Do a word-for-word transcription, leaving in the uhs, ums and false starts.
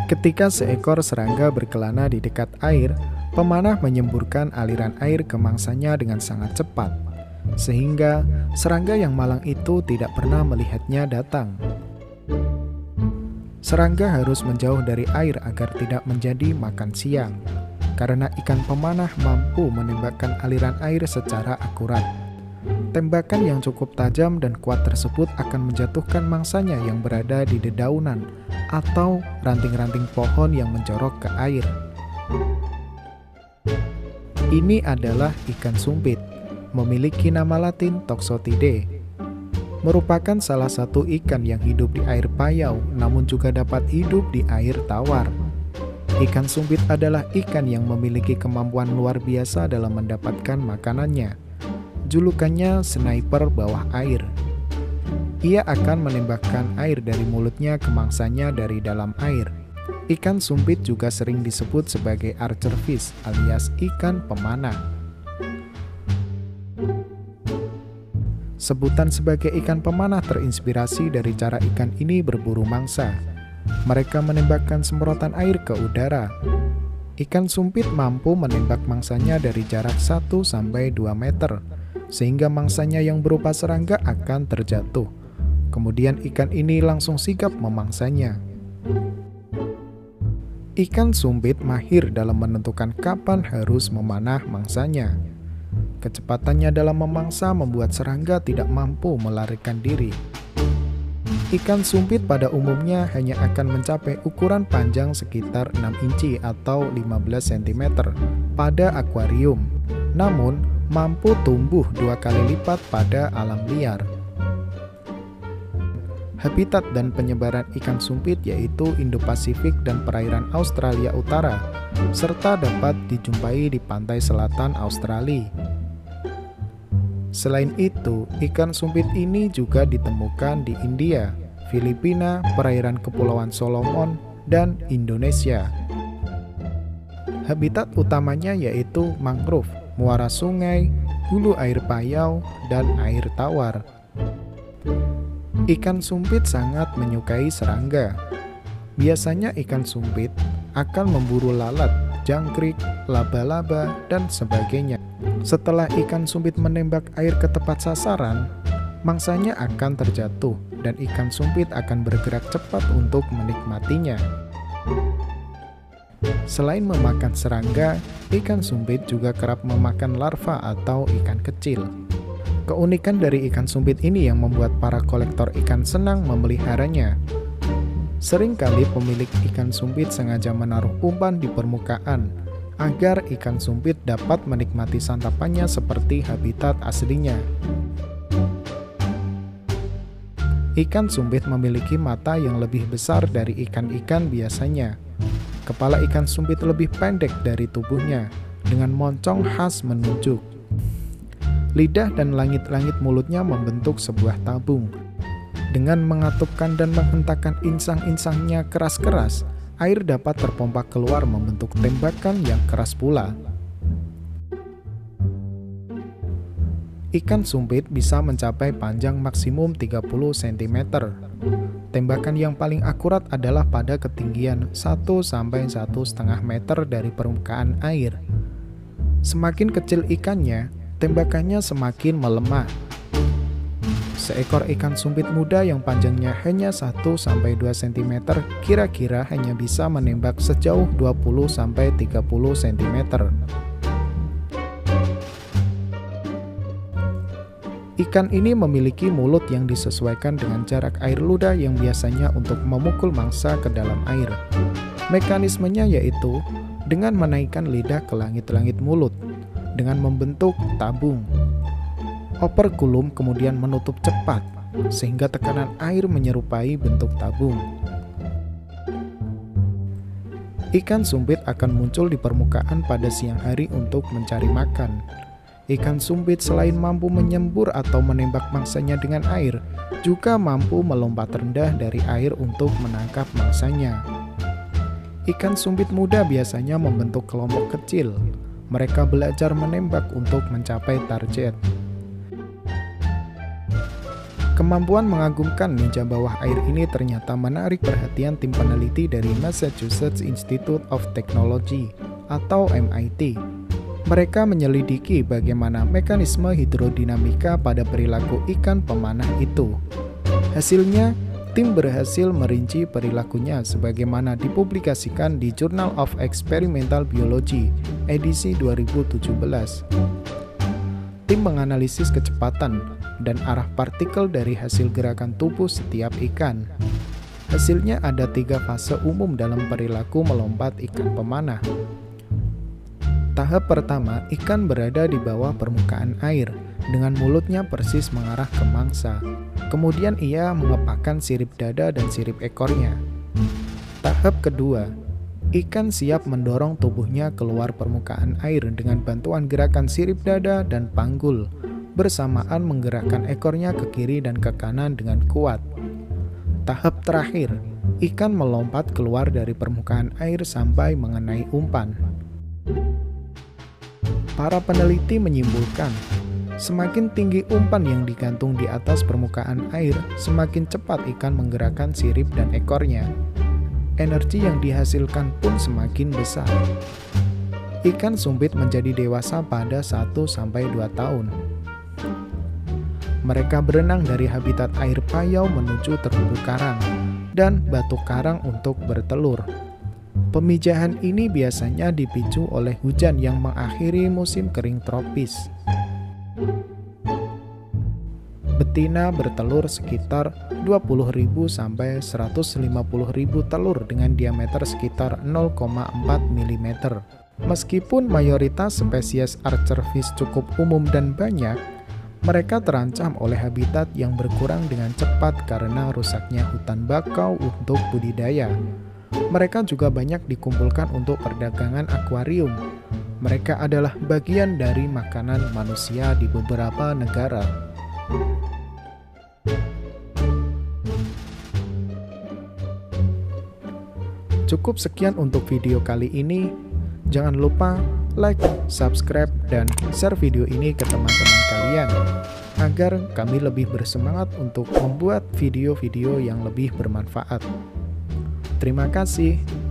Ketika seekor serangga berkelana di dekat air, pemanah menyemburkan aliran air ke mangsanya dengan sangat cepat, sehingga serangga yang malang itu tidak pernah melihatnya datang. Serangga harus menjauh dari air agar tidak menjadi makan siang, karena ikan pemanah mampu menembakkan aliran air secara akurat. Tembakan yang cukup tajam dan kuat tersebut akan menjatuhkan mangsanya yang berada di dedaunan atau ranting-ranting pohon yang menjorok ke air. Ini adalah ikan sumpit, memiliki nama latin Toxotidae. Merupakan salah satu ikan yang hidup di air payau, namun juga dapat hidup di air tawar. Ikan sumpit adalah ikan yang memiliki kemampuan luar biasa dalam mendapatkan makanannya. Julukannya sniper bawah air. Ia akan menembakkan air dari mulutnya ke mangsanya dari dalam air. Ikan sumpit juga sering disebut sebagai archer fish alias ikan pemanah. Sebutan sebagai ikan pemanah terinspirasi dari cara ikan ini berburu mangsa. Mereka menembakkan semprotan air ke udara. Ikan sumpit mampu menembak mangsanya dari jarak satu sampai dua meter, sehingga mangsanya yang berupa serangga akan terjatuh. Kemudian ikan ini langsung sigap memangsanya. Ikan sumpit mahir dalam menentukan kapan harus memanah mangsanya. Kecepatannya dalam memangsa membuat serangga tidak mampu melarikan diri. Ikan sumpit pada umumnya hanya akan mencapai ukuran panjang sekitar enam inci atau lima belas sentimeter pada akuarium, namun mampu tumbuh dua kali lipat pada alam liar. Habitat dan penyebaran ikan sumpit yaitu Indo-Pasifik dan perairan Australia Utara, serta dapat dijumpai di pantai selatan Australia. Selain itu, ikan sumpit ini juga ditemukan di India, Filipina, perairan Kepulauan Solomon, dan Indonesia. Habitat utamanya yaitu mangrove, muara sungai, hulu air payau, dan air tawar. Ikan sumpit sangat menyukai serangga. Biasanya ikan sumpit akan memburu lalat, jangkrik, laba-laba, dan sebagainya. Setelah ikan sumpit menembak air ke tepat sasaran, mangsanya akan terjatuh dan ikan sumpit akan bergerak cepat untuk menikmatinya. Selain memakan serangga, ikan sumpit juga kerap memakan larva atau ikan kecil. Keunikan dari ikan sumpit ini yang membuat para kolektor ikan senang memeliharanya. Seringkali pemilik ikan sumpit sengaja menaruh umpan di permukaan agar ikan sumpit dapat menikmati santapannya seperti habitat aslinya. Ikan sumpit memiliki mata yang lebih besar dari ikan-ikan biasanya. Kepala ikan sumpit lebih pendek dari tubuhnya, dengan moncong khas menunjuk. Lidah dan langit-langit mulutnya membentuk sebuah tabung. Dengan mengatupkan dan menghentakkan insang-insangnya keras-keras, air dapat terpompa keluar membentuk tembakan yang keras pula. Ikan sumpit bisa mencapai panjang maksimum tiga puluh sentimeter. Tembakan yang paling akurat adalah pada ketinggian satu sampai satu koma lima meter dari permukaan air. Semakin kecil ikannya, tembakannya semakin melemah. Seekor ikan sumpit muda yang panjangnya hanya satu sampai dua sentimeter kira-kira hanya bisa menembak sejauh dua puluh sampai tiga puluh sentimeter. Ikan ini memiliki mulut yang disesuaikan dengan jarak air ludah yang biasanya untuk memukul mangsa ke dalam air. Mekanismenya yaitu dengan menaikkan lidah ke langit-langit mulut dengan membentuk tabung. Operkulum kemudian menutup cepat sehingga tekanan air menyerupai bentuk tabung. Ikan sumpit akan muncul di permukaan pada siang hari untuk mencari makan. Ikan sumpit selain mampu menyembur atau menembak mangsanya dengan air, juga mampu melompat rendah dari air untuk menangkap mangsanya. Ikan sumpit muda biasanya membentuk kelompok kecil. Mereka belajar menembak untuk mencapai target. Kemampuan mengagumkan ninja bawah air ini ternyata menarik perhatian tim peneliti dari Massachusetts Institute of Technology atau M I T. Mereka menyelidiki bagaimana mekanisme hidrodinamika pada perilaku ikan pemanah itu. Hasilnya, tim berhasil merinci perilakunya sebagaimana dipublikasikan di Journal of Experimental Biology, edisi dua ribu tujuh belas. Tim menganalisis kecepatan dan arah partikel dari hasil gerakan tubuh setiap ikan. Hasilnya ada tiga fase umum dalam perilaku melompat ikan pemanah. Tahap pertama, ikan berada di bawah permukaan air, dengan mulutnya persis mengarah ke mangsa. Kemudian ia mengepakkan sirip dada dan sirip ekornya. Tahap kedua, ikan siap mendorong tubuhnya keluar permukaan air dengan bantuan gerakan sirip dada dan panggul, bersamaan menggerakkan ekornya ke kiri dan ke kanan dengan kuat. Tahap terakhir, ikan melompat keluar dari permukaan air sampai mengenai umpan. Para peneliti menyimpulkan, semakin tinggi umpan yang digantung di atas permukaan air, semakin cepat ikan menggerakkan sirip dan ekornya. Energi yang dihasilkan pun semakin besar. Ikan sumpit menjadi dewasa pada satu sampai dua tahun. Mereka berenang dari habitat air payau menuju terumbu karang dan batu karang untuk bertelur. Pemijahan ini biasanya dipicu oleh hujan yang mengakhiri musim kering tropis. Betina bertelur sekitar dua puluh ribu sampai seratus lima puluh ribu telur dengan diameter sekitar nol koma empat milimeter. Meskipun mayoritas spesies archerfish cukup umum dan banyak, mereka terancam oleh habitat yang berkurang dengan cepat karena rusaknya hutan bakau untuk budidaya. Mereka juga banyak dikumpulkan untuk perdagangan akuarium. Mereka adalah bagian dari makanan manusia di beberapa negara. Cukup sekian untuk video kali ini. Jangan lupa like, subscribe, dan share video ini ke teman-teman kalian agar kami lebih bersemangat untuk membuat video-video yang lebih bermanfaat. Terima kasih.